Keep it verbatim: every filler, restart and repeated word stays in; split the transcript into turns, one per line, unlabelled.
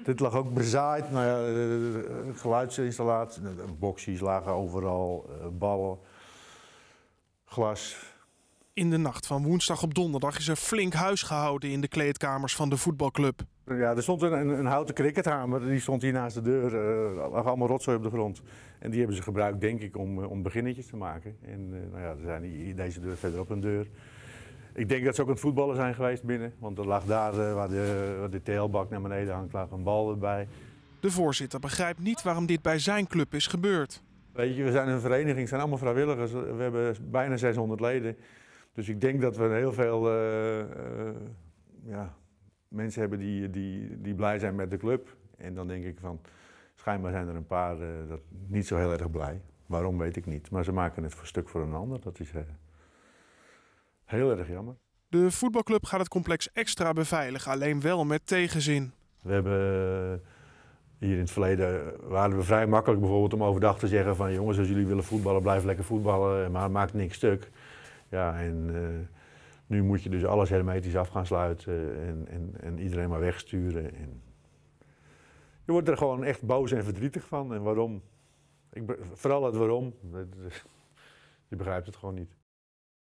Dit lag ook bezaaid. Nou ja, de geluidsinstallatie, boxies lagen overal, ballen, glas.
In de nacht van woensdag op donderdag is er flink huis gehouden in de kleedkamers van de voetbalclub.
Ja, er stond een, een, een houten crickethamer, die stond hier naast de deur. Er lag allemaal rotzooi op de grond. En die hebben ze gebruikt, denk ik, om, om beginnetjes te maken. En uh, nou ja, er zijn hier deze deur verderop een deur. Ik denk dat ze ook aan het voetballen zijn geweest binnen. Want er lag daar, uh, waar de, waar de T L-bak naar beneden hangt, lag een bal erbij.
De voorzitter begrijpt niet waarom dit bij zijn club is gebeurd.
Weet je, we zijn een vereniging, het zijn allemaal vrijwilligers. We hebben bijna zeshonderd leden. Dus ik denk dat we heel veel uh, uh, ja, mensen hebben die, die, die blij zijn met de club. En dan denk ik van, schijnbaar zijn er een paar uh, dat niet zo heel erg blij. Waarom weet ik niet. Maar ze maken het voor stuk voor een ander. Dat is uh, heel erg jammer.
De voetbalclub gaat het complex extra beveiligen, alleen wel met tegenzin.
We hebben uh, hier in het verleden waren we vrij makkelijk bijvoorbeeld om overdag te zeggen van jongens, als jullie willen voetballen, blijf lekker voetballen, maar maakt niks stuk. Ja, en uh, nu moet je dus alles hermetisch af gaan sluiten en, en, en iedereen maar wegsturen. En je wordt er gewoon echt boos en verdrietig van. En waarom? Ik, vooral het waarom. Je begrijpt het gewoon niet.